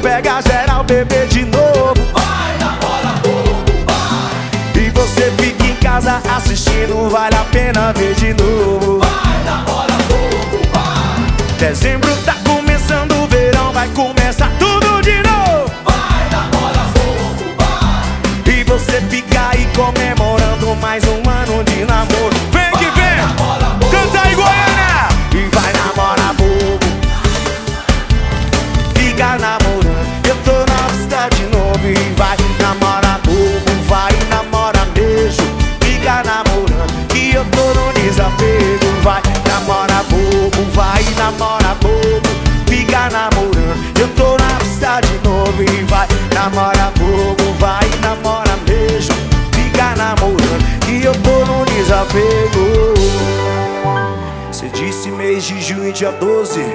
pega geral, bebê de novo. Vai, namora bobo, vai. E você fica em casa assistindo, vale a pena ver de novo. Vai, namora bobo, vai. Dezembro tá começando, o verão vai começar tudo de novo. Vai, namora bobo, vai. E você fica aí comemorando mais um ano de namoro. Vem que vem, canta aí, Goiânia. E vai namorar bobo, fica namorando. Eu tô na pista de novo. E vai namorar bobo, vai namorar mesmo. Fica namorando, que eu tô no desapego. Vai namorar bobo, vai namorar bobo. Fica namorando, eu tô na pista de novo. E vai namorar bobo, vai namorar mesmo. Fica namorando, que eu tô no desapego. Cê disse mês de junho, dia 12,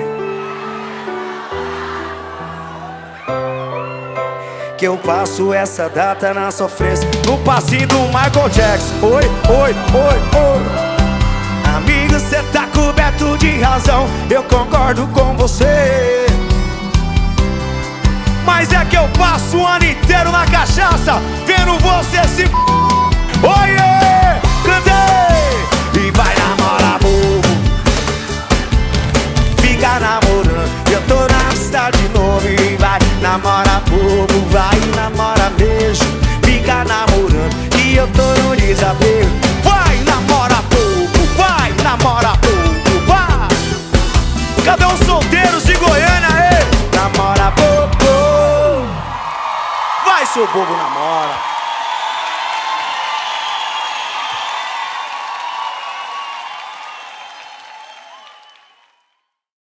que eu passo essa data na sofrência, no passinho do Michael Jackson. Oi, oi, oi, oi. Amigo, cê tá coberto de razão, eu concordo com você. Mas é que eu passo o ano inteiro na cachaça, vendo você se f... Oiê, cantei! E vai namorar bobo, fica namorando, eu tô na pista de novo. E vai namorar bobo, vai namorar mesmo. Fica namorando, que eu tô no desapego. Vai namorar bobo, vai namorar bobo, vai. Cadê os solteiros de Goiânia, ei? Namora bobo, vai seu bobo, namora.